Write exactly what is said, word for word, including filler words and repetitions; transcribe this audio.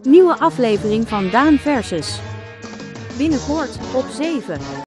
Nieuwe aflevering van Daan versus. Binnenkort op zeven.